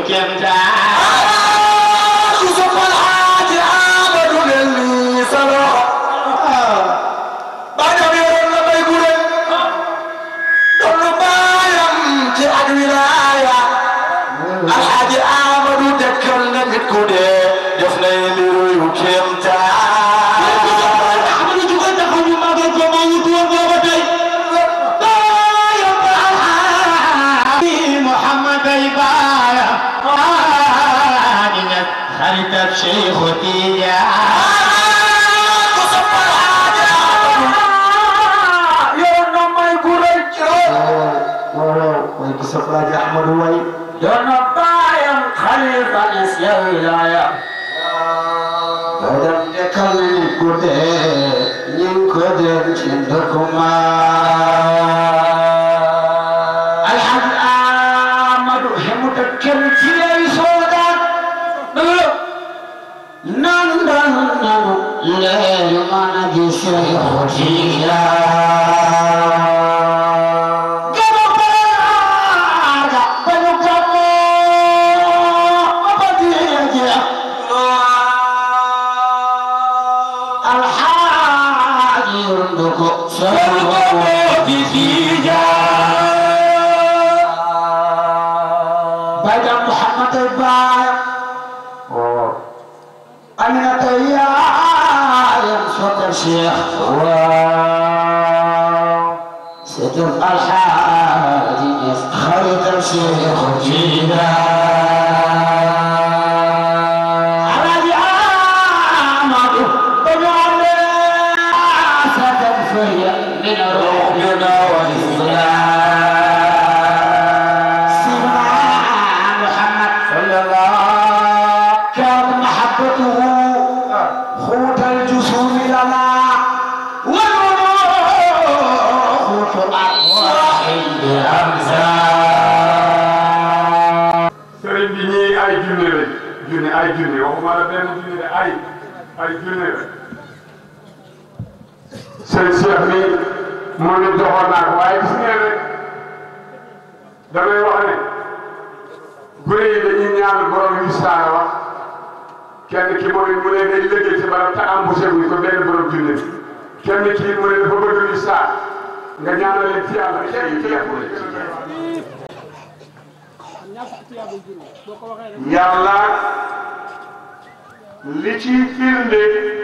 كمتا خصوص الحاج عامد للي صلاح بعد بيرون لما يقول دول بايم جعد ولاية الحاج عامد دكلنا بتكودي دفنا يليرو كمتا خلت شيخ تيجا قصب الحاجة يونا ما يقول قصب الحاجة أحمد وي يونا بايم خليفة نسيا ولاية بدم يكلم كده ينكدر عندكما الحمد آمد همتكر في سودان نندن لا يمانا جسر خجيلا شيخ ستر الحاج خير شيخ جيدا على عامر بجعل ستر في من روحنا والإسلام سيدنا محمد صلى الله كان محبته خوت الجسوم لنا sëriñ bi ñii ay junne lañ junne ay junne waxuma la benn junne de ay junne la sëñ Cheikh mi moo ñu doxoon naa ko waaye gis ngeen rek damay wax ne gune yi dañuy ñaan borom yu saara wax kenn ki mooy mu ne day liggéey ci barab te embauché wuñ ko benn borom junne bi kenn kii mu ne dafa bëgg yu saar nga ñaanal leen ci yàlla yàlla li ciy firnde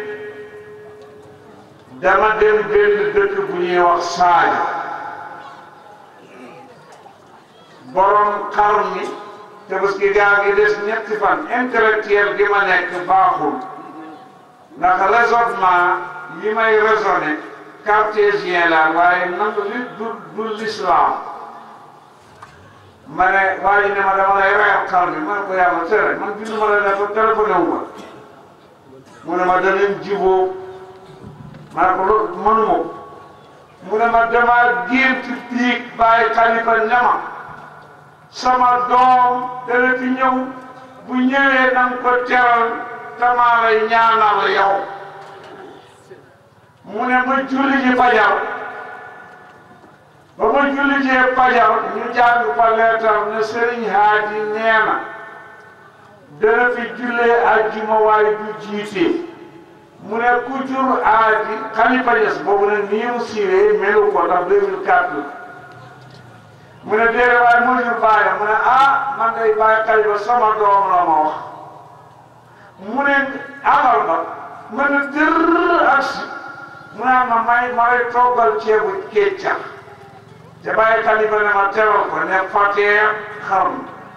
dama dem benn dëkk bu ñuy wax Saajo borom xar mi te parce que gaa ngi des ñetti fan intellectuel gi ma nekk baaxul ndax raisonnement yi may raisonné cartésien la waaye nangu li du l'islam ma ne waaye ne ma dama lay reyal xar mi ma ne ko yàlla tere man bindu ma la ne ko téléphoné wu ma mu ne ma danañ jiboo ma ne ko loolu mënuma mu ne ma dama gént biig bàyyi xalifa ne ma sama doom dana fi ñëw bu ñëwee na nga ko teral tamaa lay ñaanal yow mu ne ma julli ji fajar ba ma julli jee fajar ñu jàng fa leetar ne Serigne Hadi nee na dana fi jullee àjjuma waaye du jiite mu ne ku jur Hadi Khalifa Niass boobu ne nii mu siiwee melu ko ndax 2004 mu ne déedéet waaye moo jur baayam mu ne ah man day bàyyi Khalifa sama doom la ma wax mu ne alal ba ma ne dërr ak si mu naan ma may toggal ceebu keccax te bàyyi Khalifa ne ma teral ko ne fatee xarnu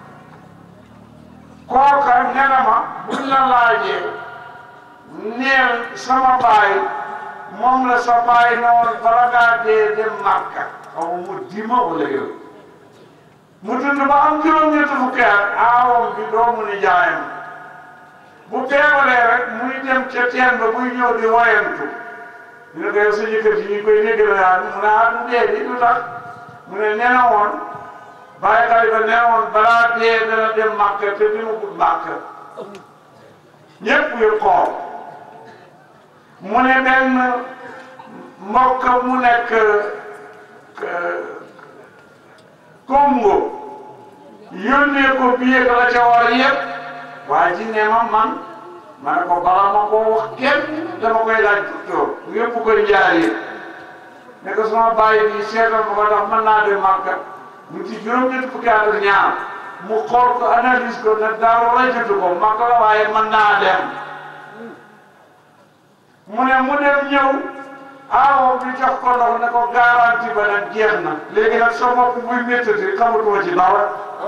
kooka ne na ma buñ la laajee neel sama baay moom la sa baay ne woon bala ngaa dee dem Makka xaw mu dima wala yow mu dund ba am juróom-ñetti fukki at aawam bi doomu ni jaayam bu feebalee rek muy dem ca teen ba buy ñëw di woyantu ñu ne ko yow sa jëkkër ji ñu koy négg la mu ne ah du dee di du tax mu ne nee na woon bàyyi Khalifa nee na woon balaa dee dana dem Makka te demagul Makka ñëpp yu xool mu ne benn mbokk mu nekk Congo yónnee ko billet la ca war yëpp waa ji ne ma ne ko bala ma koo wax kenn dama koy laaj docteur yëpp ko njaar yi ne ko sama bàyyi bi seetal ma ko ndax mën naa dem Màkka mu ci juróom-ñetti fukki at ak ñaar mu xool ko analyse ko ne dara rajatu ko Màkka la waaye mën naa dem mu dem ñëw awo bi jox ko ndox ne ko garanti ba nag jeex na léegi nag sa bopp buy méttati xamatuma ci dara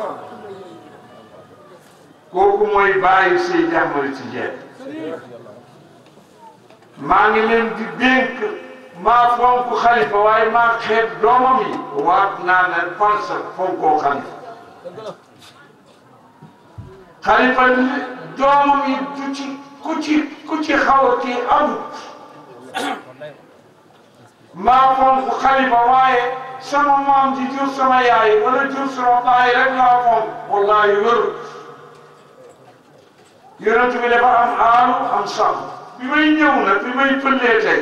kooku mooy bàyyi Seydi Ahmad Tijaan maa ngi leen di dénk maa fonk xalifa waaye maa xeeb doomam yi waat naa ne falsa fonkoo xalifa doomam yi du ci ku ci xaw a kii amut maa fonk xalifa waaye sama maam ji jur sama yaay wala jur sama baay rek laa fonk wallahi wéru yonent bi dafa am aalu am sax bi may ñëw nag bi may pëllee tey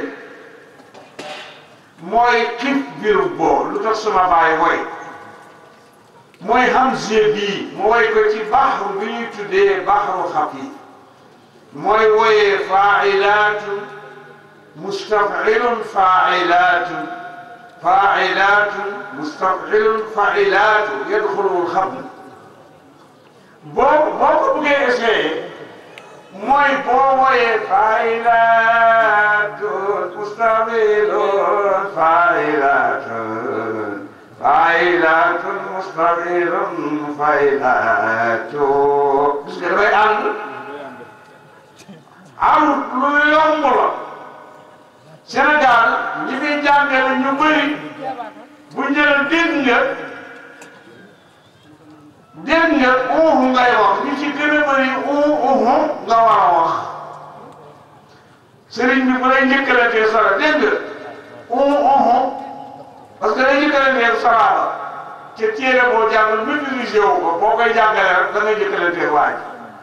mooy xiif biiru boo lu tax sama baay woy mooy Hamza bii mu woy ko ci baxru bi ñuy tuddee baxru xafi mooy woyee faa'ilaatun mustaf'ilun faa'ilaatun faa'ilaatun mustaf'ilun faa'ilaatun yadxulul xabr boo ko bëggee essayé mooy boo woyee faa'ilaatun mustaf'ilun faa'ilaatun faa'ilaatun mustaf'ilun faa'ilaatun gis nga dafay ànd amut lu yomb la Sénégal ñi fiy jàngale ñu bëri bu njëriñ dégg nga ngay wax li ci gën a bëri nga war a wax sëriñ bi bu lay njëkkalantee sara dégg nga parce que day njëkkalantee sara ca téere boo jàngal maîtrisé wu ko boo koy jàngale rek da nga njëkkalantee waaj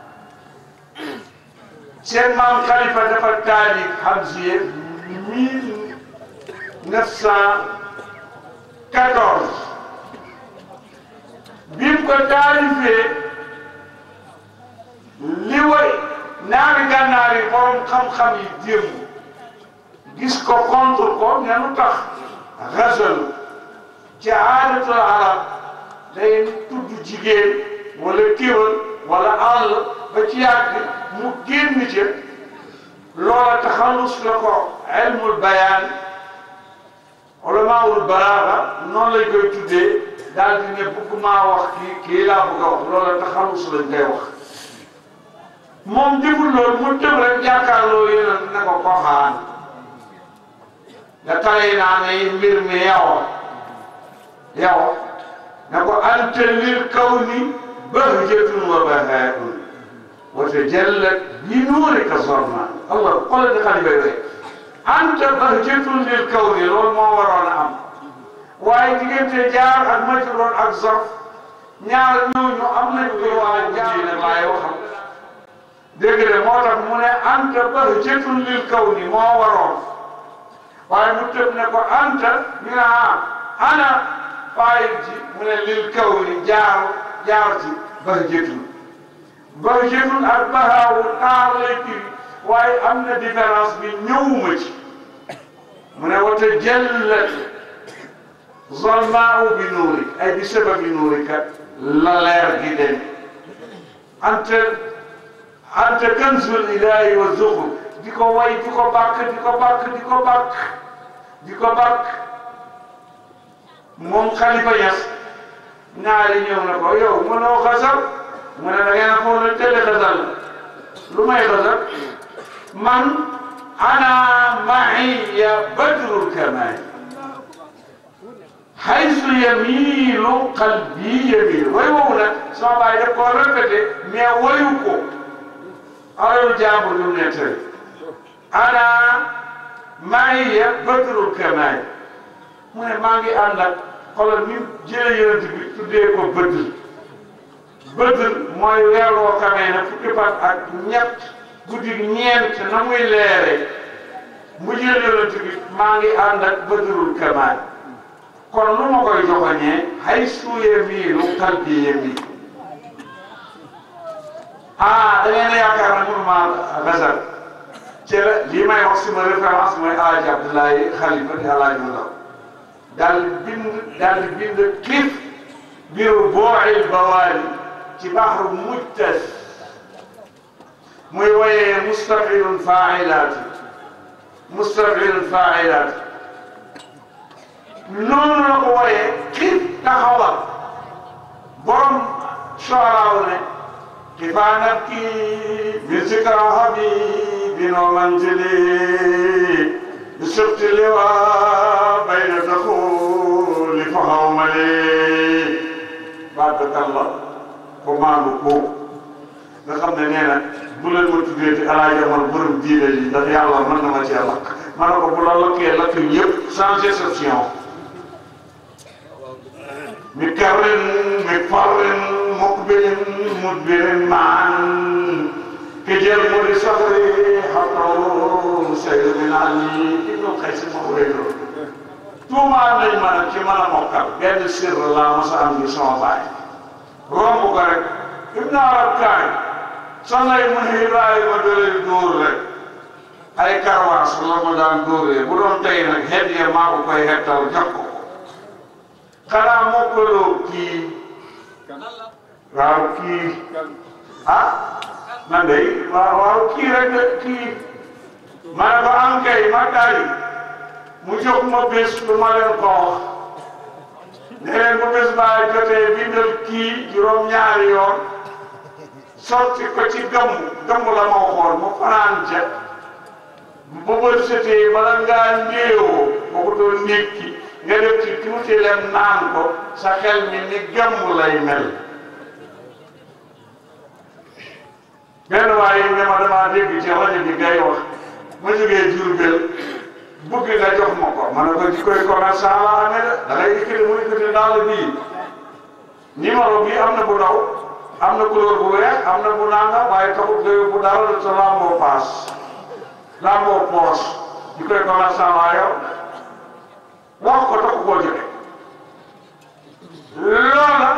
seen maam Khalifa dafa taalif Hamziya 1914 bi mu ko taalifee li way naari gànnaar yi borom xam-xam yi démb gis ko contre ko ne lu tax xasal ci aadatul arab day tudd jigéen wala kéwal wala àll ba ci yàgg mu génn ca loola taxallus la ko ilmul bayaan ulamaul balaaga noonu lañ koy tuddee daal di ne bëgg maa wax kii laa bëgg a wax loola taxallus lañ koy wax moom deful loolu mu tëb rek jàkkaarloo yéen ne ko koxaan da tale naa ne mbir mi yow ne ko anta lil kawni bahjatun wa bahaa'un wa tajallat bi nuurika zorma Allah xoolal di xali bay rek anta bahjatun lil kawni loolu moo waroon a am waaye diggante jaar ak majruur ak zarf ñaar ñooñu am nañu ko waaye jaar na laay waxam dégg nga moo tax mu ne anta bahjatun lil kawni moo waroon waaye mu tëb ne ko anta ñu ne ana faayil ji mu ne lil kawni jaar ci bahjatun ak bahaawu taar lay firi waaye am na différence bi ñëwuma ci mu ne wa tajallat zalmaa'u bi nuuri ay bi sababi nuurika la leer gi dem anta kanzul ilaahi wa zuxur di ko way di ko bàkk moom Khalifa Niass ñaari ñëw na ko yow mënoo xasal mu ne da ngeen a foog ne télé xasal lu may xasal man ana ma'iya badrul kamaal haysu yamiilu qalbi yamiil way woowu nag sama baay daf koo répété mais wayu ko alalu jàmbur yu nettali ana ma'iya badrul kamaal mu ne maa ngi ànd ak xoolal ni jëlee yonent bi tuddee ko Badr mooy weer woo xamee ne fukki fan ak ñett guddi ñeent na muy leere mu jël yonent bi maa ngi ànd ak Badrul Kamaal kon lu ma koy joxoñee hay suuye miilu qalbi yemi ah da ngeen a yaakaar ne mënuma gasal ci la lii may wax suma référence mooy Alaaji Abdoulaye Xalifa di Alaaji Ndaw daal di bind xiif biiru booxil bawaali ci baxru mujtas muy woyee mustafilun failaati noonu la ko woyee xiif taxawal borom sooraaw ne kifaa nabki bi zikra habibin wa manzili bi subti liwa bayna daxuli fa xawmali baatakallah ko maandu ko nga xam ne nee na bu leen ma tuddee ci Alaaji Amar borom diine yi ndax yàlla mën na ma cee lakk ma ne ko bu la lakkee lakk yëpp sans exception mi karrin mi farrin muqbilin mudbirin maan ki jël mu di saxri xataw saydu min ali ibnu xaysi ma wéylo tuumaal nañ ma nag ci mën a mokkal benn sir laa mos a am ni sama baay romb ko rek ibnu arab kaay sonnay mu ne Ibrahima dalay dóor rek ay karwaas la ma daan dóoree bu doon tey nag xeet ya maa ko koy xettal jox ko xanaa mokkaloo kii waaw kii ah man de waaw kii rek kii ma ne ko ankay ma tari mu jox ma bés lu ma leen ko wax ne leen bu bés baa jotee bindal kii juróom-ñaari yoon sotti ko ci gàmmu la ma waxoon mu fanaan ca bu bët setee bala ngaa ndéewoo boo ko doon nekki nga def ci tuuti leen naan ko sa xel mi ni gàmmu lay mel benn waaye ne ma damaa dégg ci rajo bi ngay wax ma jógee Jurbel bëgg nga jox ma ko ma ne ko ci koy commerçant la amee da ngay écrit mu écrit daal bii numéro bii am na bu ndaw am na couleur bu weex am na bu nanga waaye taxut nga yóbbu dara la sa lamboo paas lamboo poos ci koy commerçant laa yow wax ko taxu koo joxe loola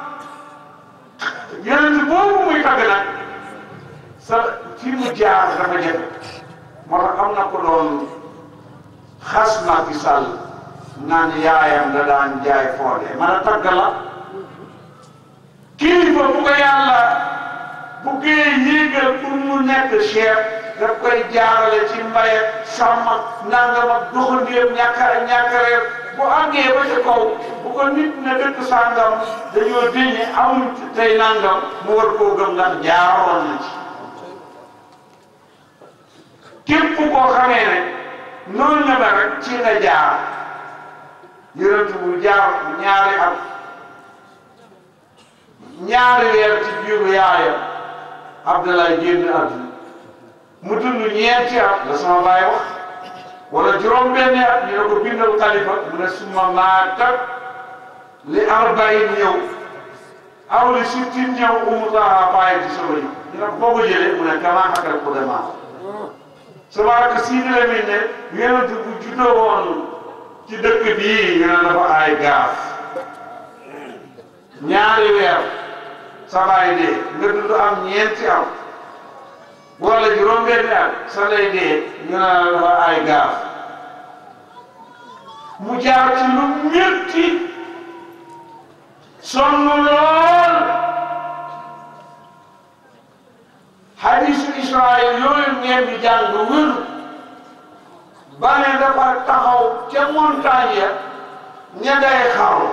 yeneen boobu muy tagg nag sa fi mu jaar dafa jafe moo tax am na ko doon xas Macky Sall naan yaayam da daan jaay foode man a tagg la kilifa bu ko yàlla bu koy yéegal pour mu nekk chef daf koy jaarale ci mbay ak sàmm ak nangam ak doxandéem ñàkkareer bu àggee ba ca kaw bu ko nit ne dëkk sàngam dañoo déñe amul tey nangam mu war koo gëm ndax jaaroon na ci képp koo xamee ne noonu la ba rek ci nga jaar yonent bu jaar ñaari weer ci biiru yaayam Abdoulaye génn àdduna mu dund ñeenti at la sama baay wax wala juróom-benni at ñu ne ko bindal xalifa mu ne suma maatat li arbaïn ñëw aw li sittin ñëw umutaha bàyyi ci sama ñëw ñu ne ko boo ko jëlee mu ne kamaa xakal ko demaa sama rakk Sidi Lamine ne yonent bu juddoo woon ci dëkk bii ñu ne dafa ay gaaf ñaari weer sa baay dee nga dund am ñeenti am wala juróom-benni at sa lay dee ñu ne dafa ay gaaf mu jaar ci lu métti sonn lool hadisu Israël yooyu ngeen di jàng wër ba ne dafa taxaw ca montagne ya ña day xaru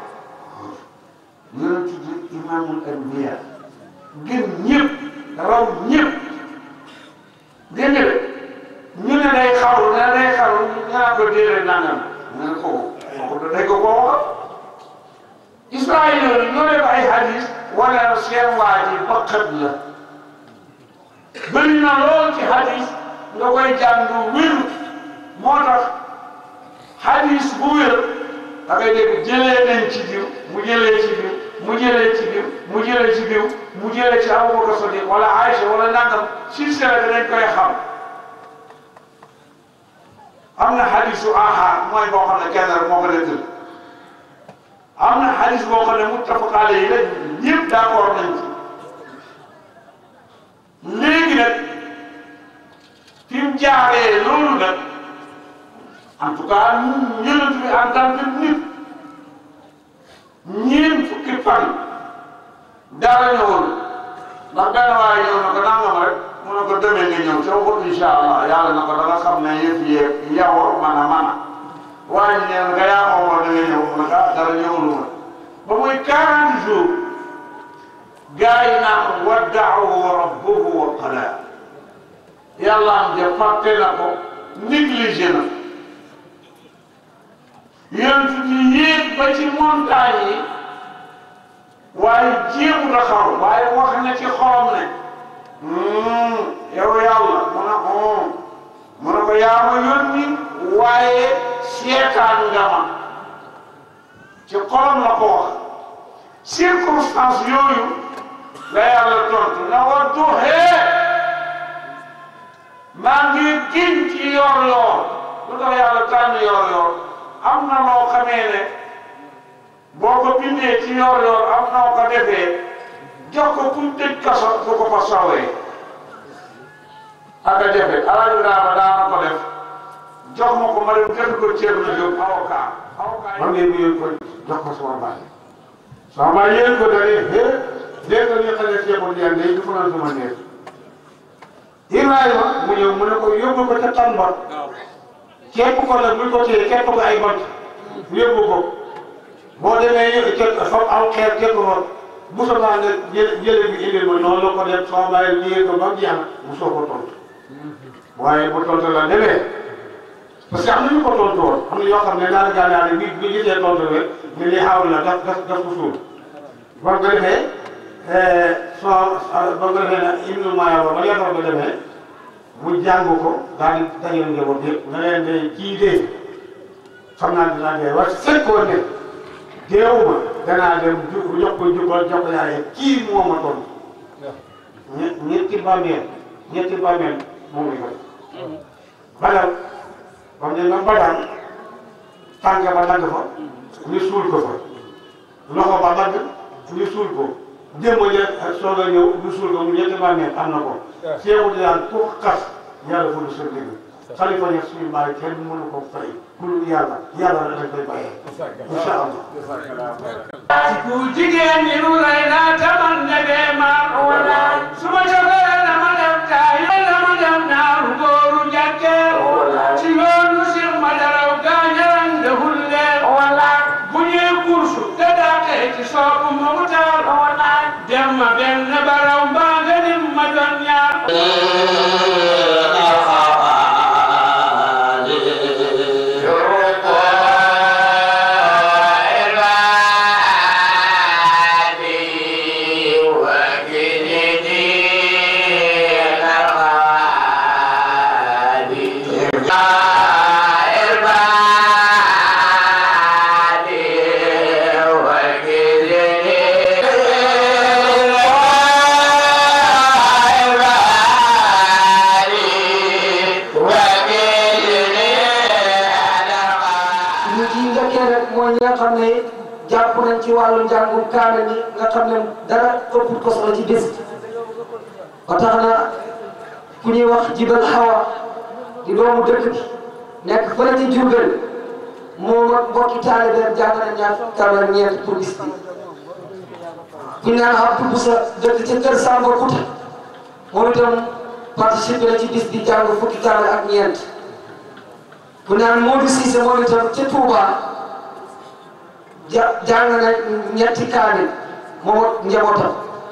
yonent bi imaamul anbiya gën ñëpp raw ñëpp dégg nga ñu ne day xaru ñu naan ko déedéet nangam ñu ne kooku day ko koo wax Israël yooyu ñoo def ay hadis wala na seen waa ji baqat la bëri na lool ci hadis nga koy jàng wér moo tax hadis bu wér da ngay dégg jëlee nañ ci diw mu jëlee ci diw mu jëlee ci diw mu jëlee ci diw mu jëlee ci Abubakar Sadiq wala Aïcha wala nangam silsila bi dañ koy xam am na hadisu ahad mooy boo xam ne kenn rek moo ko nettal am na hadis boo xam ne muttafaq alayhi la ñëpp d'accord nañ ci léegi nag fi mu jaaree loolu nag en tout cas yonent bi en tant que nit ñeent fukki fan dara ñëwul ndax benn waaye ñëw na ko nangam rek mu ne ko demee nga ñëw soo ko incha allah yàlla na ko da nga xam ne yëf yeeg yow man a waaye ñu ne nga yaa ma woo da nga ñëw mu ne ah dara ñëwul ma ba muy 40 jours gars yi naan waddaahu rabbuhu wa qala yàlla am de fàtte na ko négligé na yonent bi yéeg ba ci montagne yi waaye jéemu a xaw waaye wax na ci xolam ne yow yàlla mu ne ko yaa ma yónni waaye seetaan nga ma ci xolam la ko wax circonstance yooyu la yàlla tontu na war duhee maa ngi giñ ci yor-yor lu tax yàlla tànn yor-yor am na loo xamee ne boo ko bindee ci yor-yor am noo ko defee jox ko kuñ tëj kaso du ko fa sawee ak a jafe Alaaji Ibrahima daana ko def jox ma ko ma dem kenn ko ceeb na jóg avocat man ngeen mu yéen ko jox ko sama baay yéen ko dalee dégg nga ñu xale ceebul yàlla day du fanaan sama neex Ibrahima mu ñëw mu ne ko yóbbu ko ca Tamba képp ko nag buñ ko téye képp ko ay bant yóbbu ko boo demee foofu aw xeer képp ko bu soobee nga jële bi indil ma noonu la ko def soo bàyyi liggéey ko ba mu jeex mu soo ko tontu waaye bu tontu la demee parce que am na ñu ko tontu woon am na yoo xam ne daal gànnaar bi bi gisee tontu rek ñu ne xaawul la daf ko suul ba nga defee ba nga defee nag Ibnu Maaya ba yàlla ba demee mu jàng ko daal di dajale njaboot yëpp nga leen de kii dee xam naa dinaa dee waaye su fekkoon ne deewuma danaa dem jox ko jubbal jox ko yaay kii moo ma tontu ñetti bàmmeel moom la ko badal ba mu ne nga badal tànk ba dagg fa ñu suul ko fa loxo ba dagg ñu suul ko démb ja soog a ñëw ñu suul ko mu ñetti bàmmeel am na ko ceebu di daan ku xas yàlla fu lu sa dégg xalifa ñe suñu baay kenn mënu ko fay ku yàlla la dañ koy bàyyee incha allah ci ku jigéen ñi nu lay naa taman nege ma wala su ma jógee dama dem taay dama dem naaru góoru njàkke ci yoonu Cheikh Madaraw gaañaran deful leen wala bu ñuy kursu te daatee ci soobu moomu taal wala dem ma benn baraw mbaa nga nim ma doon ñaar ci wàllu njàngum kaana ni nga xam ne dara ëpp ko solo ci bés ba tax na ku ñuy wax Jibal Hawa di doomu dëkk bi nekk fële ci Jurbel moom ak mbokki taalibeem jàng na ñaar kaamil ñeent pour bis bi ku ñu naan Abdou Boussa dëkk ci kër Samba Kouta moom itam participé na ci bis bi jàng fukki kaamil ak ñeent ku ñu naan Modou Cissé moom itam ci Touba jàng na ñetti kaamil moom ak njabootam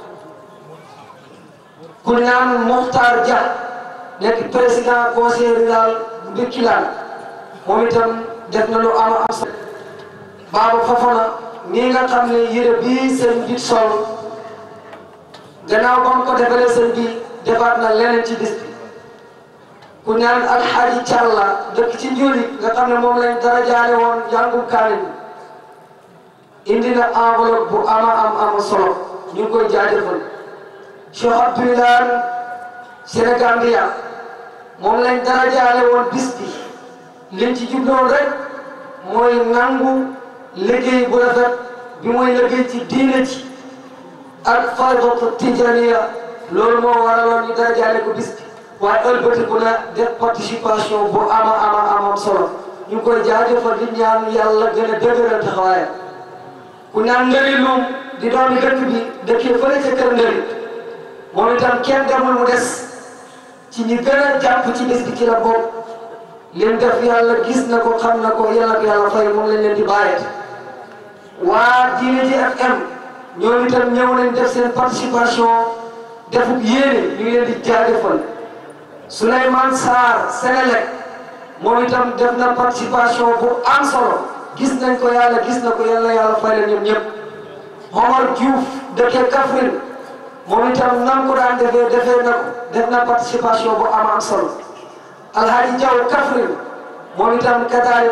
ku naan Mokhtar Dia nekk président conseil rural Birkilane moom itam def na lu am solo Baba Fofana nii nga xam ne yére bii sëñ bi sol gannaaw ba mu ko defalee sëñ bi defaat na leneen ci bis bi ku naan Alhaji Thialla dëkk ci Njuli nga xam ne moom lañ dara jaale woon jàngum kaamil bi indi na enveloppe bu ama solo ñu ngi koy jaajëfal Cheikh Abdoulaye Sénégambia moom lañ dara jaale woon bis bi liñ ci jubloon rek mooy nangu liggéey bu rafet bi mooy liggéey ci diine ci ak faydatu tijaniya loolu moo waraloon ñu dara jaale ko bis bi waaye ëlbatiku na def participation bu ama solo ñu ngi koy jaajëfal di ñaan yàlla gën a dëgëral taxawaayam ku naan Ndëri Loum di doomi dëkk bi dëkkee fële ca kër Ndëri moom itam kenn demul mu des ci ñi gën a jàpp ci bis bi ci la bokk leen def yàlla gis na ko xam na ko yàlla ko yàlla fay moom lañ leen di bàyyee waa Diine ji FM ñoom itam ñëw nañ def seen participation defuk yéene ñu ngi leen di jaajëfal Souleymane Sarr Sénélec moom itam def na participation bu am solo gis nañ ko yàlla gis na ko yàlla fay la ñoom ñëpp Omar Diouf dëkkee Kaffrine moom itam nam ko daan defee na ko def na participation bu am solo Alhaji Diaw Kaffrine moom itam kataay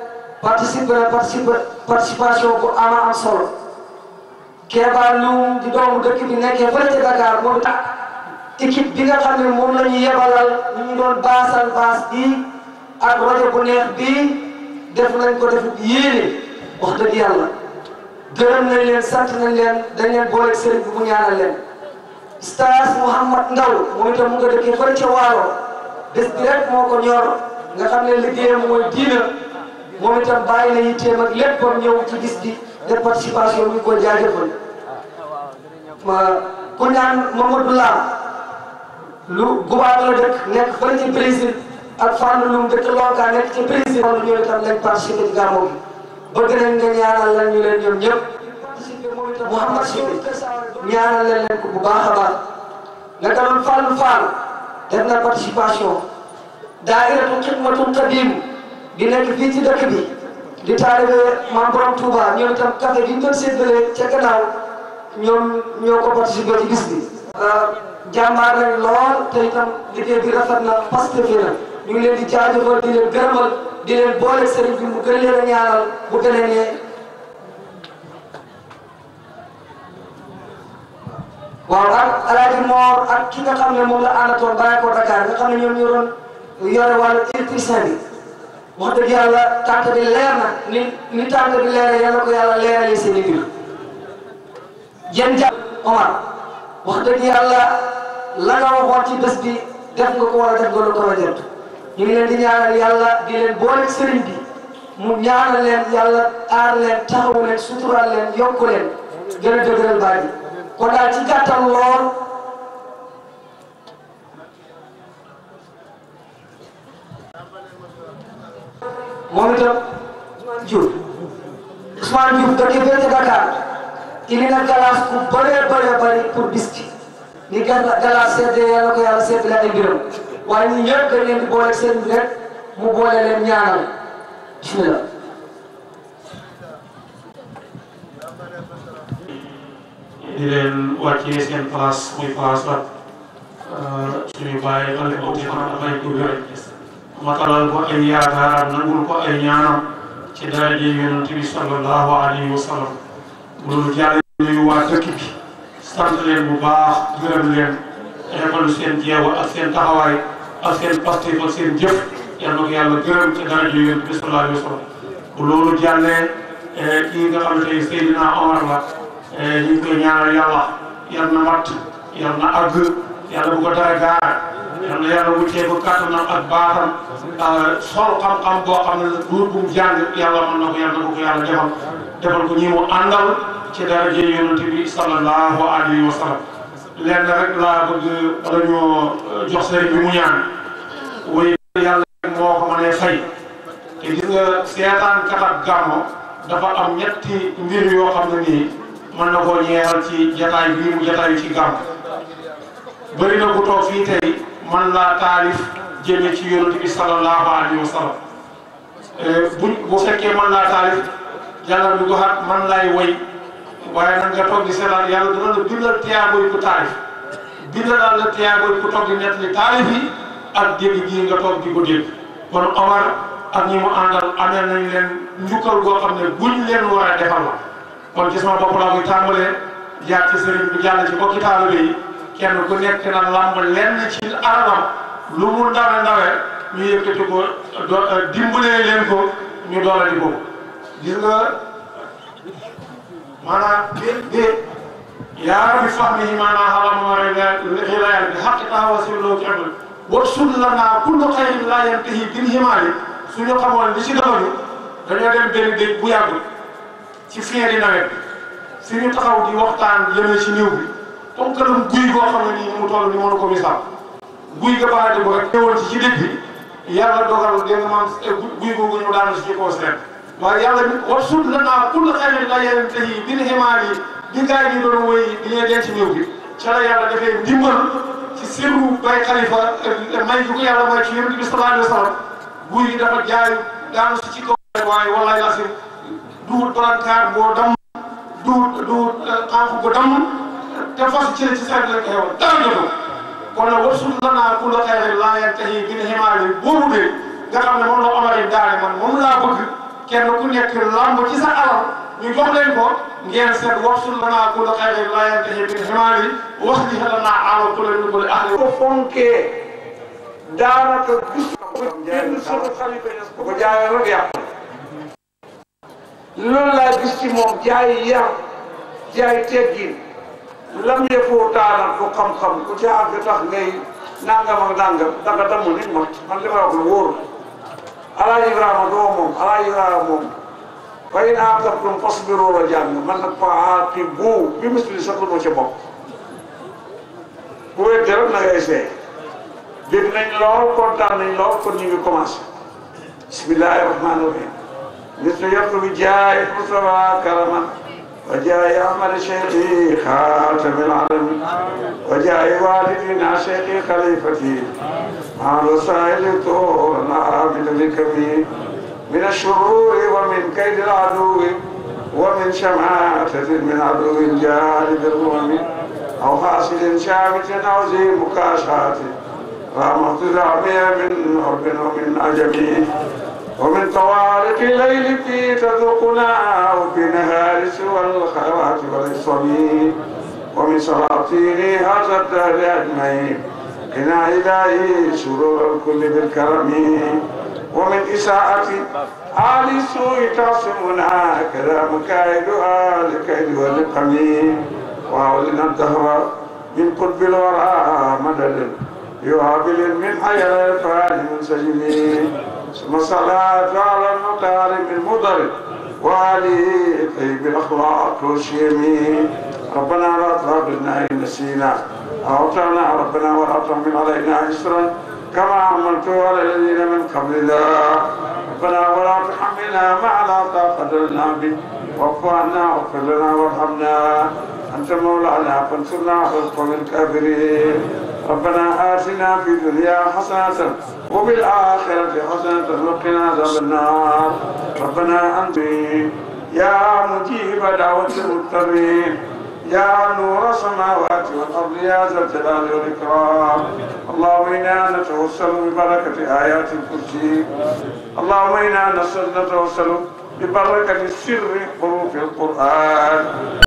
participation bu am solo Kéba Loum di doomu dëkk bi nekkee fële ca Dakar moom itam équipe bi nga xam ne moom la ñu yebalal ñu doon baasal baas bii ak rajo bu neex bii def nañ ko def yéene wax dëgg yàlla gërëm nañ leen sant nañ leen dañ leen boole sëriñ bi mu ñaanal leen Stas Mouhamad Ndaw moom itam mu nga dëkkee fële ca Waalo bés bi rek moo ko ñor nga xam ne liggéeyam mooy diina moom itam bàyyi na yitteem ak léppam ñëw ci bis bi def participation ñu ngi koy jaajëfal ku ñaan Mamadou Lam lu gubaab la dëkk nekk fële ci Brésil ak Fane Loum dëkk Lonka nekk ci Brésil wala ñoom itam lañ participé ci gàmmu bi bëgg nañ nga ñaanal lan ñu leen ñoom ñëpp Mouhamad Sibi ñaanal leen ko bu baax a baax naka doon Fallou Fall def na participation daayiratu Xidmatul Xadim di nekk fii ci dëkk bi di taalibe Maam Borom Touba ñoom itam café gi ñu doon séddale ca gannaaw ñoom ñoo ko participé ci bis bi jàmbaar lañ lool te itam liggéey bi rafet na Pastef na ñu ngi leen di jaajëfal di leen gërëmal di leen boole sëriñ bi mu gën leen a ñaanal bu gën a ñee waaw ak Alaaji Moor ak ki nga xam ne moom la àndatoon bàyyi ko Dakar nga xam ne ñoom ñu doon yore wàllu électricien bi wax dëgg yàlla tànk bi leer na ni tànk bi leeree yàlla ko yàlla leeralee seen i mbir jën jàpp Omar wax dëgg yàlla la nga waxoon ci bés bi def nga ko war a def nga lu ko war a jot ñu ngi leen di ñaanal yàlla di leen boole sëriñ bi mu ñaanal leen yàlla aar leen taxawu leen suturaal leen yokku leen gën a dëgëral baay bi kon daal ci gàttal lool moom itam Ousmane Diouf dëkk fee ca Dakar indi na galaas bu bëree pour bis bi ni galaas seddee yàlla ko yàlla sedd la ay mbiram waaye ñun ñëpp dañ leen di boole seen bi rek mu boole leen ñaanal bismillah di leen wàccee seen place muy place la suñu bàyyi xale ko ci fanaan dafay ko wér matalal ko ay yaakaaram nangul ko ay ñaanam ci daraje yonent bi sallallahu alayhi wa sallam loolu jàll nuyu waa dëkk bi sant leen bu baax gërëm leen rafetlu seen jeewa ak seen taxawaay ak seen pastéef ak seen jëf yal na ko yàlla gërëm ci daraje yonent bi sallallahu alayhi wa sallam bu loolu jàllee kii nga xam ne tey Seydina Omar la ñu ngi koy ñaanal yàlla yal na mat yal na àgg yàlla bu ko dara gaar yal na yàlla wuccee ko kàttanam ak baaxam sol xam-xam boo xam ne duur bu mu jàng yàlla mën na ko yàlla defal ko ñi mu àndal ci daraje yonent bi sallallahu alayhi wa sallam lenn rek laa bëgg bala ñoo jox sëriñ bi mu ñaan way yàlla moo ko mënee fay te gis nga seetaan kat ak gàmmo dafa am ñetti mbir yoo xam ne nii mën na koo ñeexal ci jataay bii mu jataayu ci gàmm bëri na ku toog fii tey man laa taalif jëme ci yonent bi sallallahu alayhi wa sallam bu fekkee man laa taalif yàlla du ko xat man laay woy waaye nag nga toog di seetaan yàlla dina la bindal tiyaaboy ku taalif bindal la tiyaaboy ku toog di nettali taalif yi ak dégg gii nga toog di ko dégg kon Omar ak ñi mu àndal amee nañ leen njukkal goo xam ne buñ leen war a defal la kon ci sama bopp laa koy tàmbalee jaar ci sëriñ bi jàll ci bokki taalibe yi kenn ku nekk na lamb lenn ci alalam lu mu ndawe ñu yëkkati ko dimbalee leen ko ñu doolali ko gis nga maanaam يا رب فهمه معنا على غلايا بحقها وسلوك عمل وارسل لنا كل خير لا ينتهي بالهمال suñu xamoon li ci doon dañoo dem benn géej bu yàggul ci fin di nawet fi ñu taxaw di waxtaan jëmee ci néew bi tonkalam guy goo xam ne nii mu toll ni mënu ko misaal guy ga baade bu rek ñëwoon ci dëkk bi yàlla dogal dégg nga maam guy googu ñu daanu ci kaw seen waaye yàlla bi warsul lanaa kulla xayrin la yantahi bil himaali di gaay yi doon woy di ñuy denc néew bi ca la yàlla dafay ndimbal ci sirru bay xalifa may gi ko yàlla may ci yonent bi sallallahu alayhi wa sallam guy gi dafa jaay daanu si ci kaw waaye wallaay la si duut balankaar boo damm duut xànq bu damm te fas ci ci saret la ko xewoon dara jotul kon nag warsul lanaa kulla xayrin laa yantahi bil himaali boobu de nga xam ne moom la Omar yi daane man moom laa bëgg kenn ku nekk lamb ci sa alal ñu jox leen ko ngeen seet warsul lanaa kulla xayrin laa yantahi bil himaali waslih lanaa ala kulli min ahli ko fonkee daanaka gis benn sunu xalifa ñes bu ko jaayee rek yàqu loolu laa gis ci moom jaay yar jaay teggin lam yëfoo taanat bu xam-xam ku ca àgg tax ngay nangam ak nangam danga damul nit ma man li ma wax lu wóor Alaaji Ibrahima doo moom Alaaji Ibrahima moom fa in aaqabtum fasbiru la jàng man nag fa aaqibu bi misli sax lu ma ca bokk ku weddi rek na ngay seey dégg nañ lool kontaan nañ lool kon ñu ngi commencé bismillahi rahmani rahim mislu yattu bi jaay Mustafa karaman wa jaay Ahmad Cheikhi xaatami alamin wa jaay walidina Cheikhi xalifati maalo saili toorana min likami min ashururi wa min kaydi aladuwi wa min shamatatin min aduwin jalib alumami aw hasidin shamitin aw zi mukashatin رحمة العمية من حب ومن عجب ومن طوارق الليل في تذوقنا وفي نهار سوى الخيرات والعصم ومن سلاطين هذا الدهر أجمعين قنا إلهي سرور الكل بالكرم ومن إساءة آل السوء تعصمنا كذا مكائدها لكيد واللقم وأولنا الدهر من قطب الورى مدد يعابل من حياة الفاني منسجمين ثم الصلاة على المختار من مضر وعلي طيب الأخلاق والشيمين ربنا لا تغفرنا إن نسينا أعطنا ربنا ولا تحمل علينا إسرا كما عملت على الذين من قبلنا ربنا ولا تحملنا ما لا طاقة لنا به واعف عنا واغفر لنا وارحمنا أنت مولانا فانصرنا على القوم الكافرين ربنا آتنا في الدنيا حسنة وفي الآخرة حسنة وقنا عذاب النار ربنا أنت يا مجيب دعوة المضطرين يا نور السماوات والأرض يا ذا الجلال والإكرام اللهم إنا نتوسل ببركة آيات الكرسي اللهم إنا نتوسل ببركة سر حروف القرآن